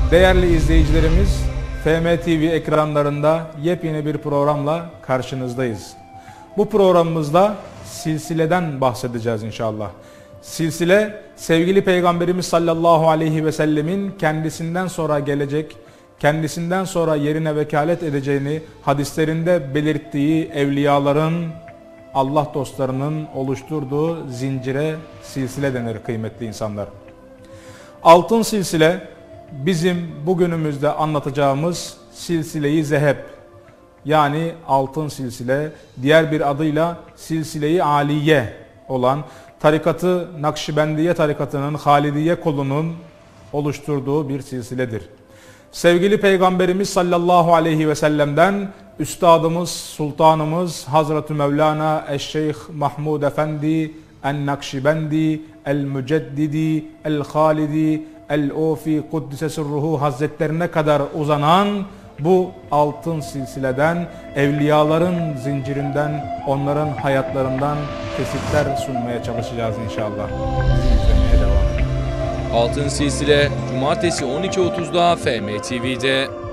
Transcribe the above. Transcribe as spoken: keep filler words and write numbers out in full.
Değerli izleyicilerimiz, F M T V ekranlarında yepyeni bir programla karşınızdayız. Bu programımızda silsileden bahsedeceğiz inşallah. Silsile, sevgili Peygamberimiz sallallahu aleyhi ve sellemin kendisinden sonra gelecek, kendisinden sonra yerine vekalet edeceğini hadislerinde belirttiği evliyaların, Allah dostlarının oluşturduğu zincire silsile denir kıymetli insanlar. Altın silsile, bizim bugünümüzde anlatacağımız silsile-i zeheb, yani altın silsile, diğer bir adıyla silsile-i aliye olan tarikatı Nakşibendiye tarikatının Halidiye kolunun oluşturduğu bir silsiledir. Sevgili Peygamberimiz sallallahu aleyhi ve sellem'den Üstadımız, Sultanımız Hazreti Mevlana Eşşeyh Mahmud Efendi En-Nakşibendi El-Müceddidi El-Halidi El-Ofi Kuddisesirruhu Hazretlerine kadar uzanan bu altın silsileden, evliyaların zincirinden, onların hayatlarından kesitler sunmaya çalışacağız inşallah. Bizi izlemeye devam edin. Altın Silsile Cumartesi on iki otuzda F M T V'de.